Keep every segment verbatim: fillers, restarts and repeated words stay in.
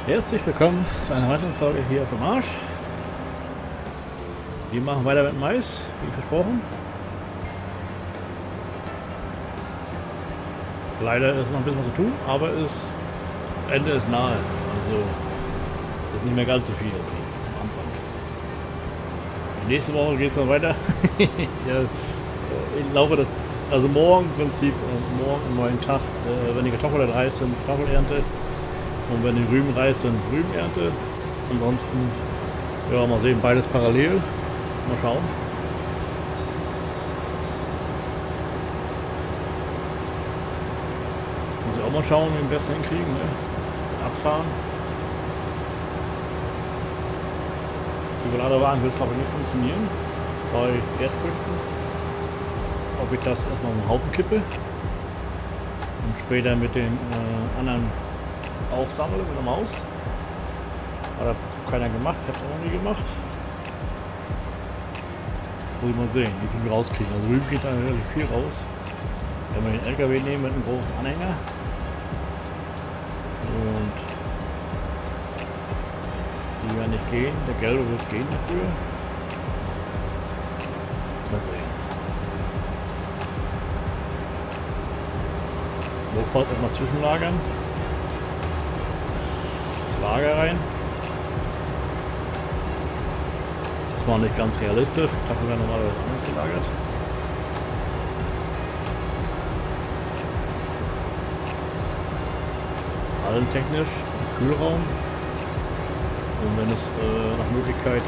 Herzlich willkommen zu einer weiteren Folge hier auf dem Marsch. Wir machen weiter mit Mais, wie versprochen. Leider ist noch ein bisschen was zu tun, aber das Ende ist nahe. Also ist nicht mehr ganz so viel wie zum Anfang. Nächste Woche geht es dann weiter. Ja, im Laufe des, also morgen im Prinzip, morgen am neuen Tag, äh, wenn die Kartoffel da reißt, sind Kartoffelernte. Und wenn die Rüben reißt, dann Rübenernte. Ansonsten, ja, mal sehen, beides parallel. Mal schauen. Muss ich auch mal schauen, wie wir das hinkriegen. Ne? Abfahren. Über Ladewagen wird es glaube ich nicht funktionieren. Bei Erdfrüchten. Ob ich das erstmal um den Haufen kippe. Und später mit den äh, anderen aufsammle mit der Maus. Hat keiner gemacht, ich habe es auch noch nie gemacht. Muss ich mal sehen, wie viel wir rauskriegen. Also Rüben geht da relativ viel raus. Wenn wir den L K W nehmen mit einem großen Anhänger. Und die werden nicht gehen. Der gelbe wird gehen dafür. Mal sehen. Notfalls erstmal zwischenlagern. Lager rein. Das war nicht ganz realistisch. Ich habe sogar normalerweise anders gelagert. Hallentechnisch, Kühlraum. Und wenn es äh, nach Möglichkeit,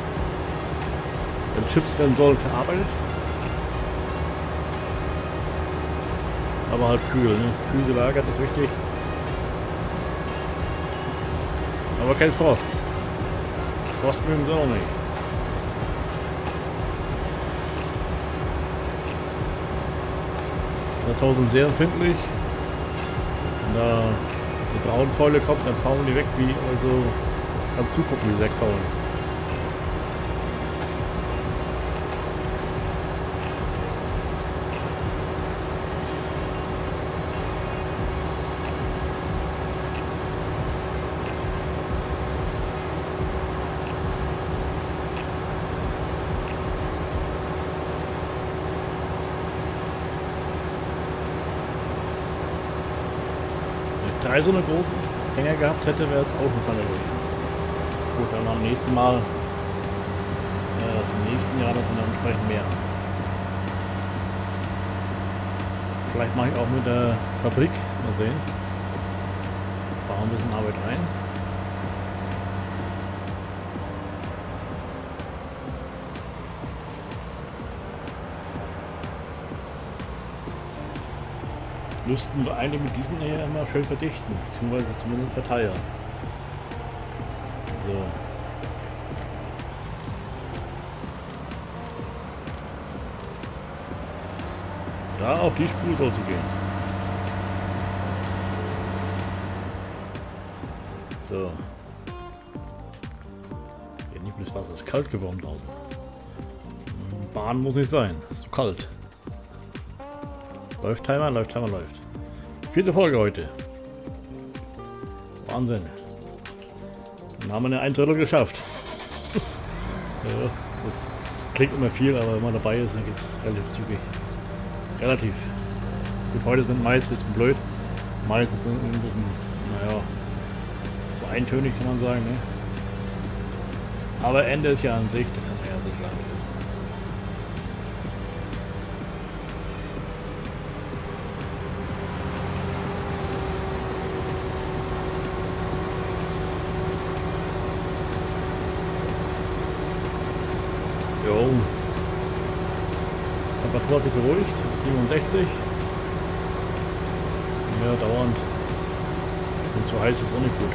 wenn Chips werden sollen, verarbeitet. Aber halt kühl, ne? Kühl gelagert ist wichtig. Aber kein Frost. Frost mögen sie auch nicht. Die sind sehr empfindlich. Wenn da die Braunfäule kommt, dann faulen die weg wie, also kann zugucken, wie sie wegfaulen. Drei so eine großen Hänger gehabt hätte, wäre es auch nicht so gewesen. Gut, dann am nächsten Mal, äh, zum nächsten Jahr das dann entsprechend mehr. Vielleicht mache ich auch mit der Fabrik, mal sehen. Baue ein bisschen Arbeit rein. Müssten wir eigentlich mit diesen hier immer schön verdichten, beziehungsweise zumindest verteilen. So. Da auf die Spur soll sie gehen. So. Hier nicht bis Wasser, ist kalt geworden draußen. Bahn muss nicht sein, ist zu kalt. Läuft Timer, läuft Timer, läuft. Vierte Folge heute. Wahnsinn. Dann haben wir eine ein Drittel geschafft. Ja, das klingt immer viel, aber wenn man dabei ist, dann geht es relativ zügig. Relativ. Gut, heute sind Mais ein bisschen blöd. Mais ist ein bisschen, naja, so eintönig kann man sagen. Ne? Aber Ende ist ja an sich, da kann man ja so sagen. Jo. Temperatur hat sich beruhigt, siebenundsechzig. Ja, dauernd. Und zu heiß ist auch nicht gut.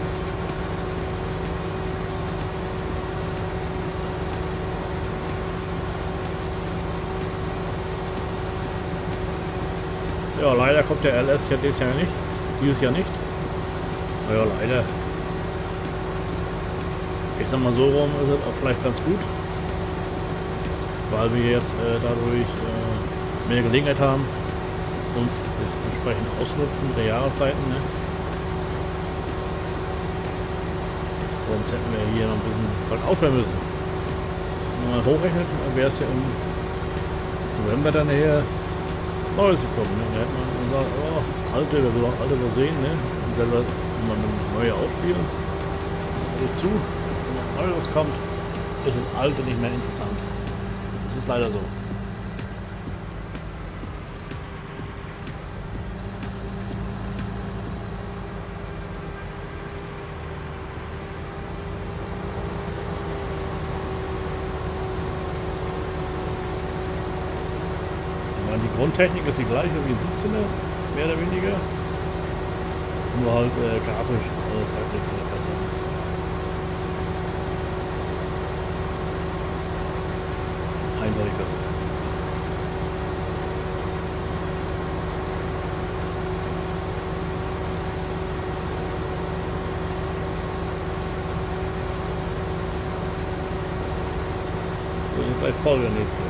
Ja, leider kommt der L S ja dieses Jahr nicht. Dieses Jahr nicht. Naja, leider. Ich sag mal so rum, ist es auch vielleicht ganz gut. Weil wir jetzt äh, dadurch äh, mehr Gelegenheit haben, uns das entsprechend ausnutzen mit der Jahreszeiten. Ne? Sonst hätten wir hier noch ein bisschen bald aufhören müssen. Wenn man hochrechnet, wäre es ja im November dann eher Neues gekommen. Ne? Da hätte man gesagt, oh, das alte, wir wollen auch alte übersehen, ne? Und selber wenn man das neue aufspielen. Also zu, wenn was Neues kommt, ist das alte nicht mehr interessant. Das ist leider so. Die Grundtechnik ist die gleiche wie ein siebzehner, mehr oder weniger. Nur halt äh, grafisch alles deutlich besser. Eindeutig besser. So, jetzt gleich voll der nächste.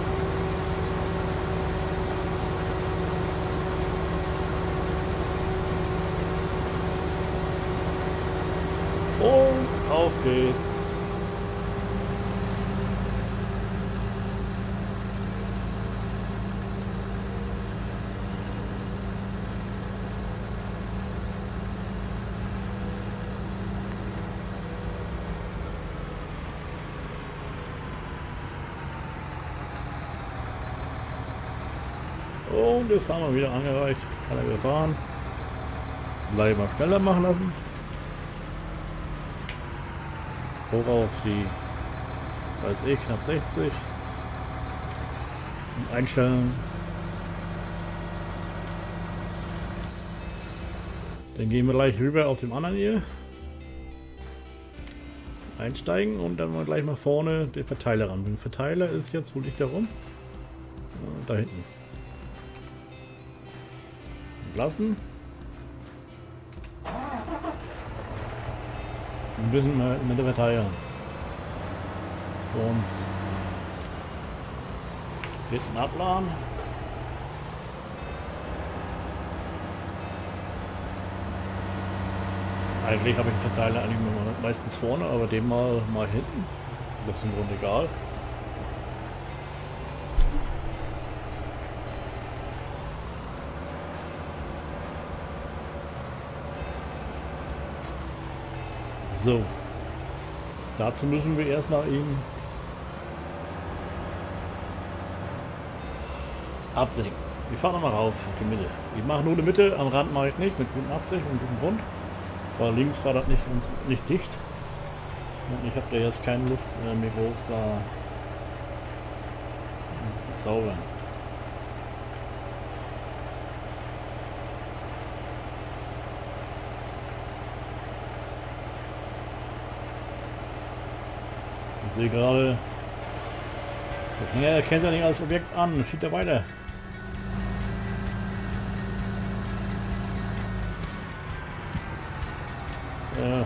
Und auf geht's. Und jetzt haben wir wieder angereicht. Kann er wieder fahren. Gleich mal schneller machen lassen. Hoch auf die, weiß ich, knapp sechzig. Und einstellen. Dann gehen wir gleich rüber auf dem anderen hier. Einsteigen und dann mal gleich mal vorne den Verteiler ran. Der Verteiler ist jetzt, wo liegt der rum? Da hinten. Lassen. Ein bisschen mit der Verteiler. Sonst hinten abladen. Eigentlich habe ich den Verteiler eigentlich meistens vorne, aber den mal mal hinten. Das ist im Grunde egal. So, dazu müssen wir erstmal ihn absenken. Wir fahren nochmal rauf auf die Mitte. Ich mache nur die Mitte, am Rand mache ich nicht, mit gutem Absicht und gutem Grund. Weil links war das nicht, nicht dicht. Und ich habe da jetzt keine Lust, mir groß da zu zaubern. Ich sehe gerade, der Hänger erkennt er nicht als Objekt an, schiebt er weiter. Äh,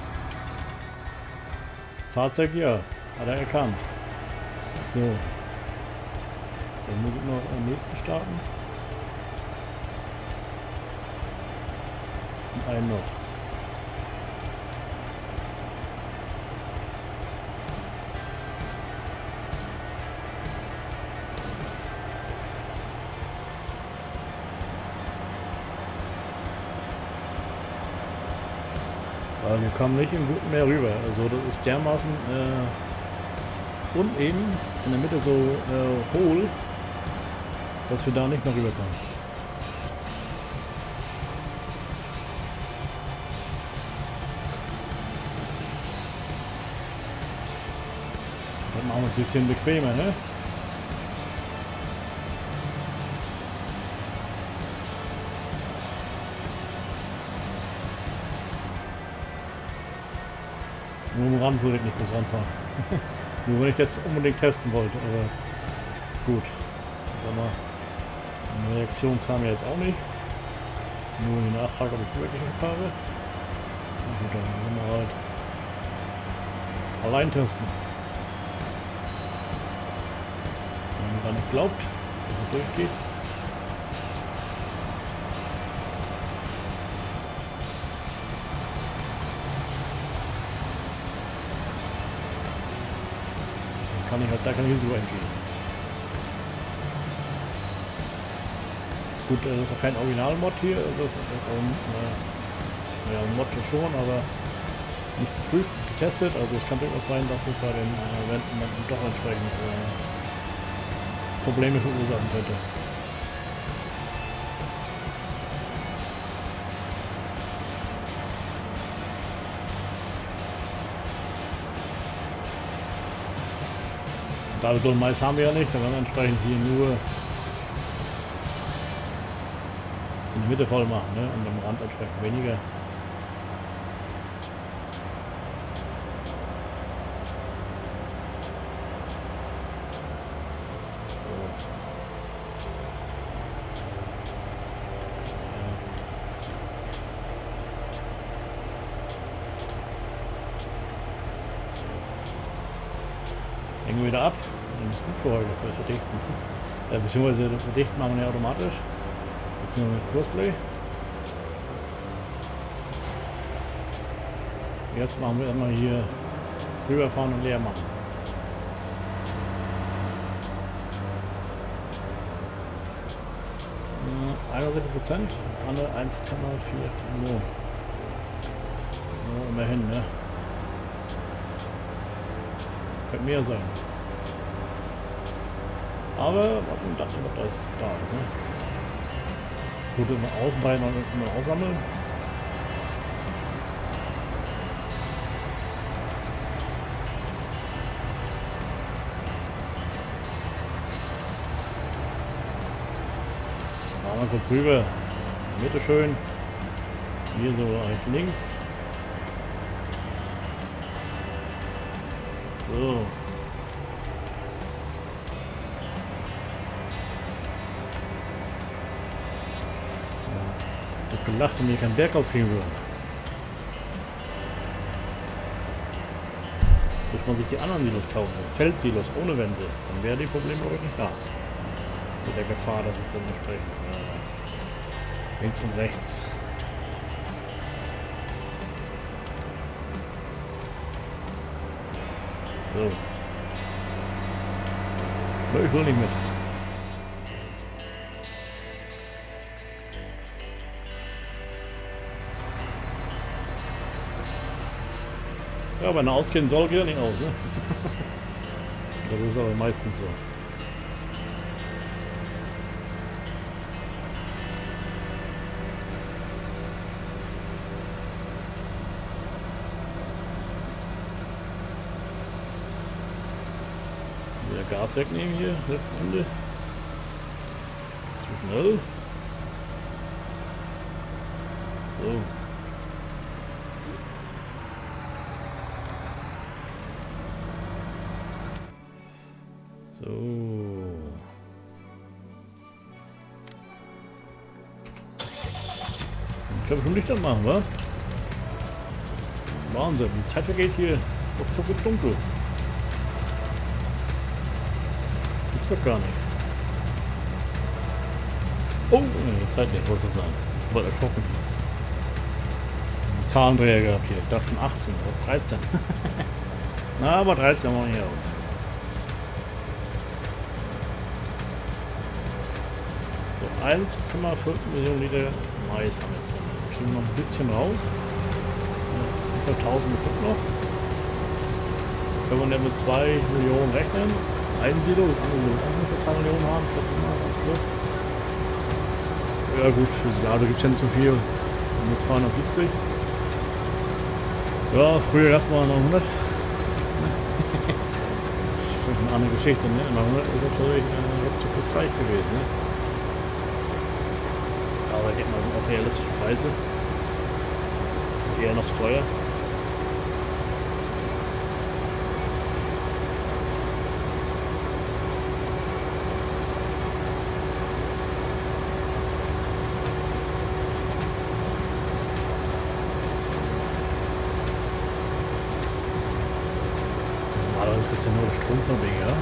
Fahrzeug ja, hat er erkannt. So. Dann muss ich noch am nächsten starten. Und einen noch. Aber wir kommen nicht im Guten mehr rüber. Also das ist dermaßen äh, uneben, in der Mitte so äh, hohl, dass wir da nicht mehr rüberkommen. Dann machen wir ein bisschen bequemer, ne? Nur am Rand würde ich nicht bis ranfahren. Nur wenn ich jetzt unbedingt testen wollte, aber gut. Sag mal, eine Reaktion kam ja jetzt auch nicht. Nur die Nachfrage, ob ich wirklich fahre. Na gut, dann wollen wir halt allein testen. Wenn man gar nicht glaubt, dass es durchgeht. kann ich halt, da kann ich so entgehen. Gut, das ist auch kein Original-Mod hier, also ähm, äh, ja, Mod schon, aber nicht geprüft, getestet, also es kann durchaus sein, dass es bei den äh, Wänden dann doch entsprechend äh, Probleme verursachen könnte. Da wir so ein Mais haben wir ja nicht, dann werden wir entsprechend hier nur in die Mitte voll machen, ne? Und am Rand entsprechend weniger. Hängen wir wieder ab. Das ist gut für heute, für das Verdichten. Äh, beziehungsweise das Verdichten machen wir ja automatisch. Jetzt nur mit Kursplay. Jetzt machen wir erstmal hier rüberfahren und leer machen. einundsechzig Prozent, andere eins Komma vier Millionen. Ja, immerhin, ne? Könnte mehr sein. Aber warten, das ist das da, ne? Gut, immer Außenbein und immer aussammeln. Mal kurz rüber. Mitte schön. Hier so rechts links. So. Ich hab gelacht, wenn wir keinen Berg aufkriegen würden. Muss man sich die anderen Silos kaufen. Feldsilos ohne Wände. Dann wäre die Probleme wirklich nicht da. Mit der Gefahr, dass es dann entsprechend äh, links und rechts so. Aber ich will nicht mit. Ja, wenn er ausgehen soll, geht er nicht aus, ne? Das ist aber meistens so. Gas wegnehmen hier, letzten Ende. Zu schnell. So. So. Ich kann schon Licht anmachen, wa? Wahnsinn, die Zeit vergeht hier doch so gut dunkel. Doch gar nicht. Oh, nee, Zeit nicht, wollte ich sagen. Ich war erschrocken. Einen Zahlendreher gehabt hier. Ich dachte schon achtzehn, oder dreizehn. Na, aber dreizehn haben wir nicht auf. So, eins Komma fünf Millionen Liter Mais haben wir jetzt drin. Wir kriegen noch ein bisschen raus. Ja, tausend Stück noch. Können wir dann mit zwei Millionen rechnen. Ein Silo, das andere will auch ungefähr zwei Millionen haben, schätze ich mal. Ja gut, für die Lade gibt es ja nicht so viel. Nur zweihundertsiebzig. Ja, früher erstmal noch hundert. Das ist eine andere Geschichte, ne? Nach hundert ist natürlich äh, das reich gewesen, ne? Aber ich denke mal, auch realistische Preise. Eher noch zu teuer. Das ist ja nur der Stromverweg, ja.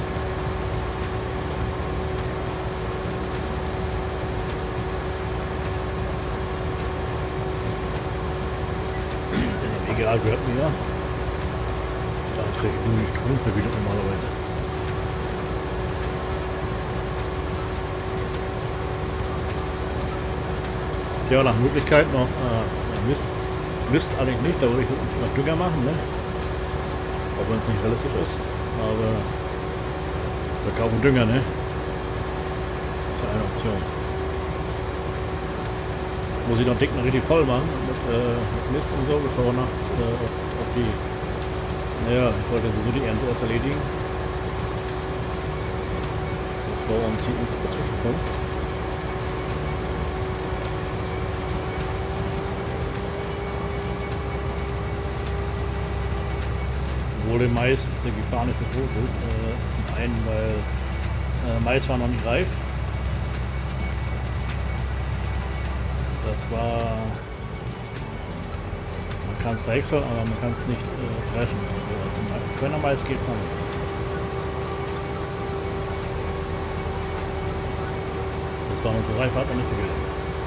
Der W G A gehört mir ja. Da trägt nur die Stromvergütung normalerweise. Ja, nach Möglichkeit noch äh, Mist. Mist eigentlich nicht, da würde ich noch Dünger machen, ne? Auch wenn es nicht realistisch ist. Aber wir kaufen Dünger, ne? Das ist ja eine Option. Muss ich noch dick noch richtig voll machen mit, äh, mit Mist und so, bevor wir nachts äh, auf, auf die. Naja, ich wollte sowieso die Ernte erst erledigen. Bevor uns hier dazwischen kommt. Obwohl der Mais, die Gefahr nicht so groß ist. Äh, zum einen, weil äh, Mais war noch nicht reif. Das war... Man kann es wechseln, aber man kann es nicht äh, dreschen. Also Kölner Mais geht es nicht. Das war noch so reif, hat man nicht vergessen.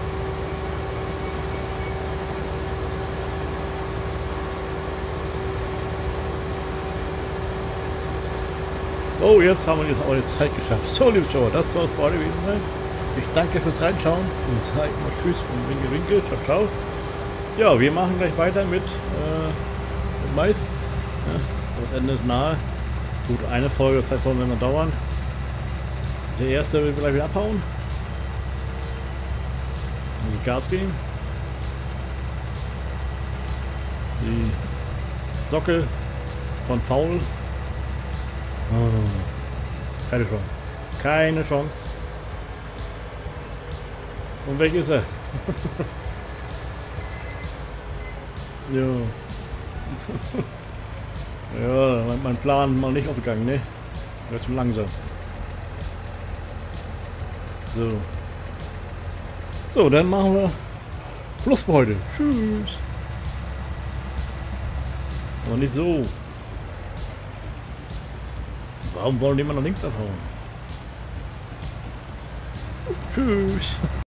Oh, jetzt haben wir jetzt auch die Zeit geschafft. So, liebe Zuschauer, das soll es für heute gewesen sein. Ich danke fürs Reinschauen und sage mal Tschüss und Winke Winke. Ciao, ciao. Ja, wir machen gleich weiter mit, äh, mit Mais. Ja, das Ende ist nahe. Gut, eine Folge Zeit wollen wir noch dauern. Der erste will gleich wieder abhauen. Muss ich Gas geben. Die Sockel von Faul. Oh, keine Chance. Keine Chance. Und weg ist er? Ja. Ja, mein, mein Plan mal nicht aufgegangen, ne? Er ist langsam. So. So, dann machen wir Schluss für heute. Tschüss. Aber nicht so. Warum wollen die immer noch links abhauen? Tschüss.